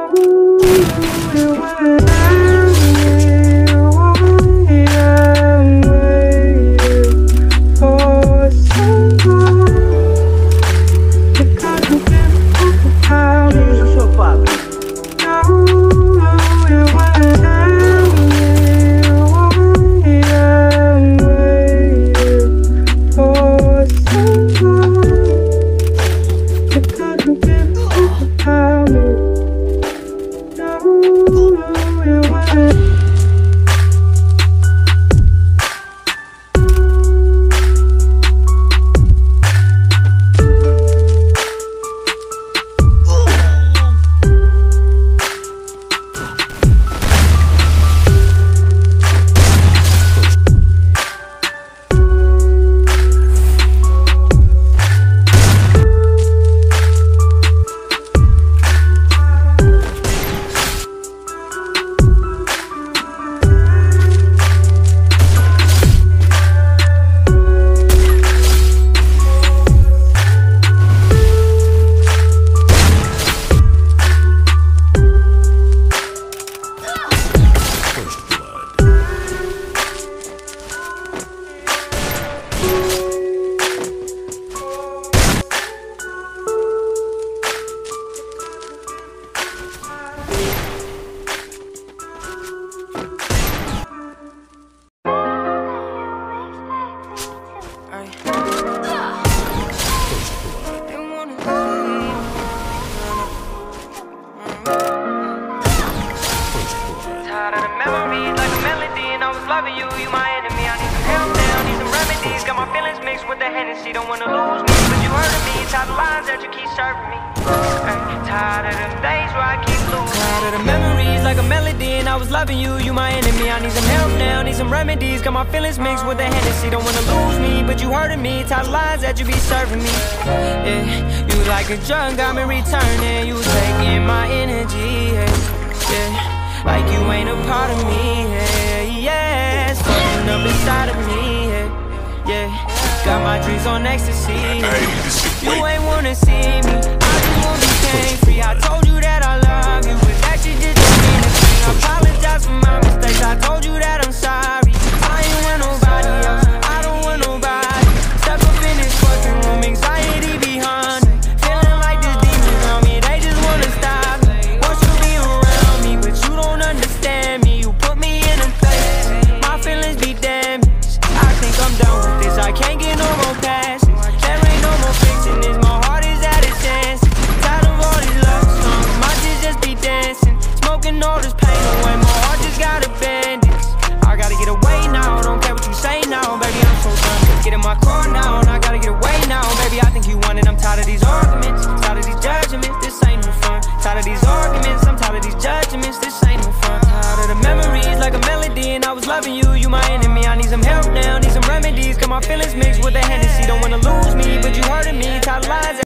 loving you, you my enemy. I need some help now, need some remedies. Got my feelings mixed with the Hennessy. Don't wanna lose me, but you hurting me. Tired of lines that you keep serving me. Tired of them days where I keep losing. Tired of the memories like a melody. And I was loving you, you my enemy. I need some help now, need some remedies. Got my feelings mixed with the Hennessy. Don't wanna lose me, but you hurting me. Tired of lines that you be serving me. Yeah, you like a drug, got me returning. You taking my energy, yeah. Like you ain't a part of me, yeah, something up inside of me, yeah. Got my dreams on ecstasy. You ain't wanna see me, I just wanna be pain-free. I told you that I love you, but that shit just don't mean a thing. I apologize for my mistakes, I told you that I'm sorry. I ain't want nobody else, I don't want nobody. Step up in this fucking room, anxiety behind me. Feeling like this demon on me, they just wanna stop me. Want you be around me, but you don't understand me. You put me in a place, my feelings be damaged. I think I'm done with this, I can't get no more passes. There ain't no more fixing this, my heart is at its senses. Tired of all these love songs, my kids just be dancing. Smoking all this pain away, my heart just got a bandage. I gotta get away now, don't care what you say now. Baby, I'm so done, get in my car now. And I gotta get away now, baby, I think you want it. I'm tired of these arguments, tired of these judgments, this ain't no fun. Tired of these arguments, I'm tired of these judgments, this ain't no fun. Tired of the memories like a melody. And I was loving you, you my enemy. I need some help now, need some remedies. Got my feelings mixed with the Hennessy. Don't wanna lose me, but you hurting me. Tired of lies.